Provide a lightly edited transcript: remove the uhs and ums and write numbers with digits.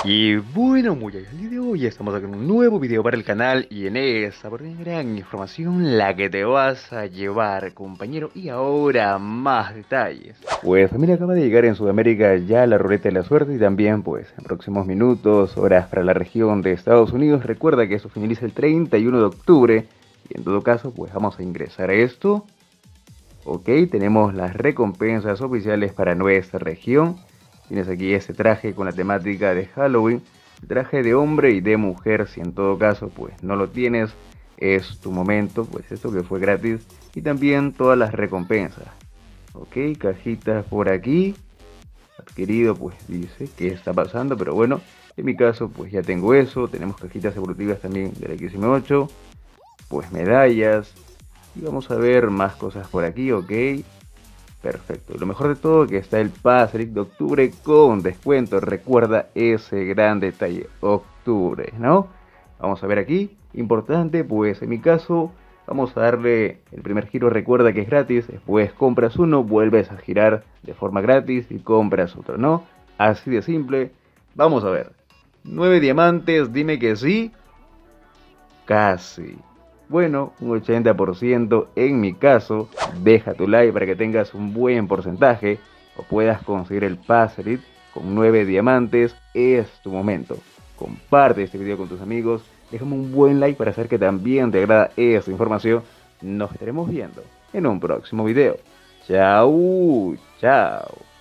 Y bueno, muchachos, el día de hoy estamos aquí en un nuevo video para el canal y en esta por una gran información la que te vas a llevar, compañero, y ahora más detalles. Pues familia, acaba de llegar en Sudamérica ya la ruleta de la suerte y también pues en próximos minutos, horas para la región de Estados Unidos. Recuerda que eso finaliza el 31 de octubre y en todo caso pues vamos a ingresar a esto. Ok, tenemos las recompensas oficiales para nuestra región. Tienes aquí este traje con la temática de Halloween, traje de hombre y de mujer. Si en todo caso pues no lo tienes, es tu momento, pues esto que fue gratis. Y también todas las recompensas. Ok, cajitas por aquí. Adquirido pues dice qué está pasando, pero bueno, en mi caso pues ya tengo eso. Tenemos cajitas evolutivas también del XM8, pues medallas. Y vamos a ver más cosas por aquí, ok. Perfecto. Y lo mejor de todo que está el Pase de octubre con descuento. Recuerda ese gran detalle. Octubre, ¿no? Vamos a ver aquí. Importante, pues en mi caso vamos a darle el primer giro. Recuerda que es gratis. Después compras uno, vuelves a girar de forma gratis y compras otro, ¿no? Así de simple. Vamos a ver. 9 diamantes, dime que sí. Casi. Bueno, un 80% en mi caso. Deja tu like para que tengas un buen porcentaje o puedas conseguir el Passerit con 9 diamantes. Es tu momento. Comparte este video con tus amigos. Déjame un buen like para saber que también te agrada esta información. Nos estaremos viendo en un próximo video. Chao, chao.